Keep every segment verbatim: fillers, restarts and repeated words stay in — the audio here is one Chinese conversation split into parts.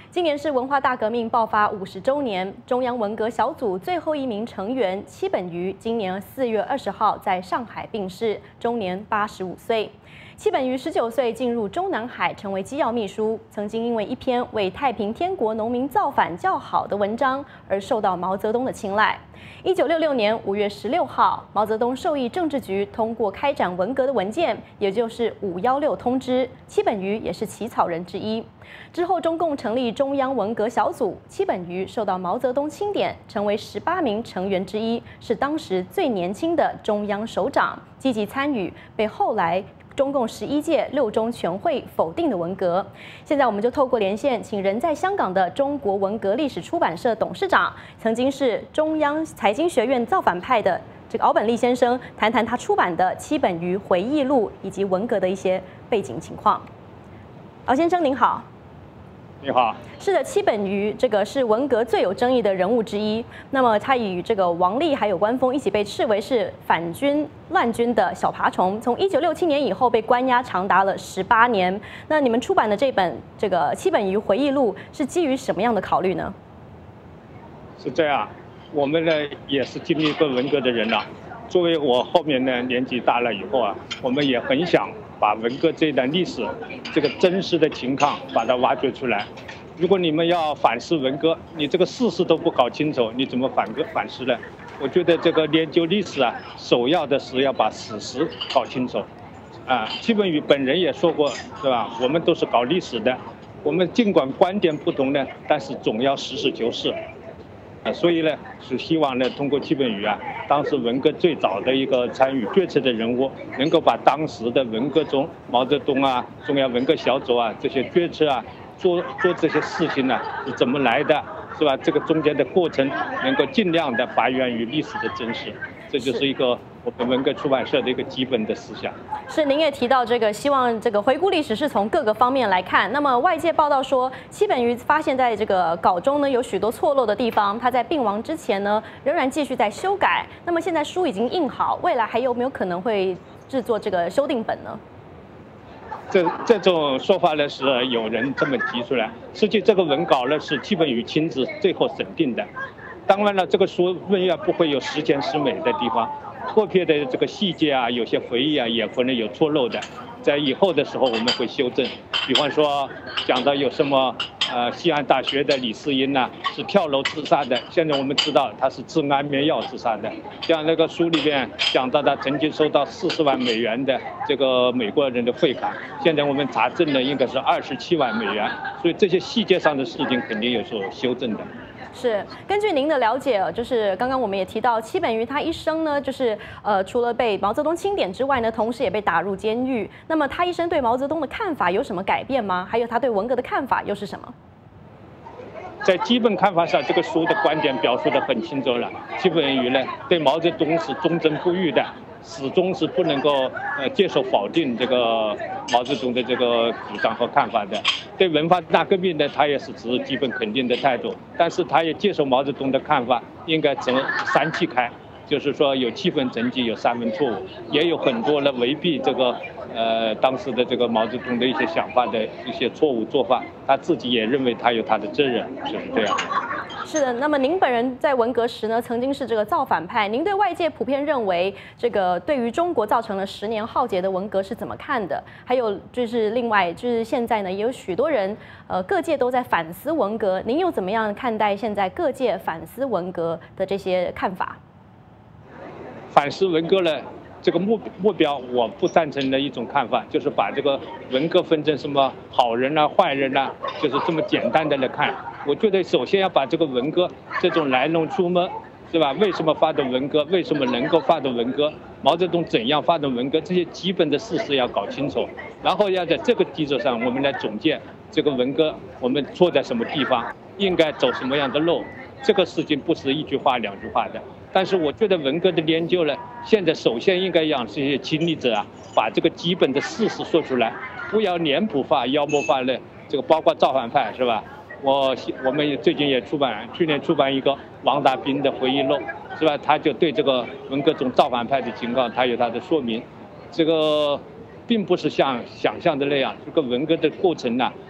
今年是文化大革命爆发五十周年，中央文革小组最后一名成员戚本禹今年四月二十号在上海病逝，终年八十五岁。戚本禹十九岁进入中南海，成为机要秘书，曾经因为一篇为太平天国农民造反叫好的文章而受到毛泽东的青睐。一九六六年五月十六号，毛泽东授意政治局通过开展文革的文件，也就是五幺六通知，戚本禹也是起草人之一。之后，中共成立中央文革小组，戚本禹受到毛泽东钦点，成为十八名成员之一，是当时最年轻的中央首长，积极参与被后来中共十一届六中全会否定的文革。现在我们就透过连线，请人在香港的中国文革历史出版社董事长，曾经是中央财经学院造反派的这个敖本利先生，谈谈他出版的《戚本禹回忆录》以及文革的一些背景情况。敖先生您好。 你好， 是的，戚本禹这个是文革最有争议的人物之一。那么他与这个王力还有关锋一起被斥为是反军乱军的小爬虫，从一九六七年以后被关押长达了十八年。那你们出版的这本这个《戚本禹回忆录》是基于什么样的考虑呢？ 是这样，我们呢也是经历过文革的人了。作为我后面呢年纪大了以后啊，我们也很想把文革这段历史这个真实的情况把它挖掘出来。如果你们要反思文革，你这个事实都不搞清楚，你怎么反革反思呢？我觉得这个研究历史啊，首要的是要把史实搞清楚。啊，戚本禹本人也说过，是吧？我们都是搞历史的，我们尽管观点不同呢，但是总要实事求是。啊，所以呢，是希望呢，通过戚本禹啊，当时文革最早的一个参与决策的人物，能够把当时的文革中毛泽东啊、中央文革小组啊这些决策啊，做做这些事情呢、啊、是怎么来的，是吧？这个中间的过程能够尽量的还原于历史的真实，这就是一个我们文革出版社的一个基本的思想。 是，您也提到这个，希望这个回顾历史是从各个方面来看。那么外界报道说，戚本禹发现在这个稿中呢有许多错漏的地方，他在病亡之前呢仍然继续在修改。那么现在书已经印好，未来还有没有可能会制作这个修订本呢？ 这这种说法呢是有人这么提出来，实际这个文稿呢是戚本禹亲自最后审定的。当然了，这个书永远不会有十全十美的地方。个别的这个细节啊，有些回忆啊，也可能有错漏的，在以后的时候我们会修正。比方说，讲到有什么呃，西安大学的李世英呐、啊、是跳楼自杀的，现在我们知道他是吃安眠药自杀的。像那个书里边讲到他曾经收到四十万美元的这个美国人的汇款，现在我们查证呢应该是二十七万美元，所以这些细节上的事情肯定有所修正的。 是，根据您的了解，就是刚刚我们也提到，戚本禹他一生呢，就是呃，除了被毛泽东钦点之外呢，同时也被打入监狱。那么他一生对毛泽东的看法有什么改变吗？还有他对文革的看法又是什么？ 在基本看法上，这个书的观点表述得很清楚了。戚本禹呢，对毛泽东是忠贞不渝的，始终是不能够呃接受否定这个毛泽东的这个主张和看法的。对文化大革命呢，他也是持基本肯定的态度，但是他也接受毛泽东的看法，应该从三七开，就是说有七分正确，有三分错误，也有很多呢违背这个呃当时的这个毛泽东的一些想法的一些错误做法，他自己也认为他有他的责任，就是这样。 是的，那么您本人在文革时呢，曾经是这个造反派，您对外界普遍认为这个对于中国造成了十年浩劫的文革是怎么看的？还有就是另外就是现在呢，也有许多人呃各界都在反思文革，您又怎么样看待现在各界反思文革的这些看法？ 反思文革呢，这个目目标我不赞成的一种看法，就是把这个文革分成什么好人啊、坏人啊，就是这么简单的来看。我觉得首先要把这个文革这种来龙去脉，是吧？为什么发动文革？为什么能够发动文革？毛泽东怎样发动文革？这些基本的事实要搞清楚，然后要在这个基础上，我们来总结这个文革我们错在什么地方，应该走什么样的路。这个事情不是一句话两句话的。但是我觉得文革的研究呢，现在首先应该让这些亲历者啊，把这个基本的事实说出来，不要脸谱化、妖魔化的。这个包括造反派是吧？我我们最近也出版，去年出版一个王大兵的回忆录，是吧？他就对这个文革中造反派的情况，他有他的说明。这个并不是像想象的那样，这个文革的过程呢、啊，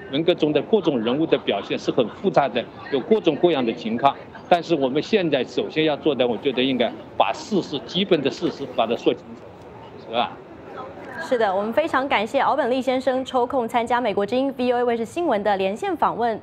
文革中的各种人物的表现是很复杂的，有各种各样的情况。但是我们现在首先要做的，我觉得应该把事实基本的事实把它说清楚，是吧？ 是的，我们非常感谢敖本立先生抽空参加美国之音 V O A 卫视新闻的连线访问。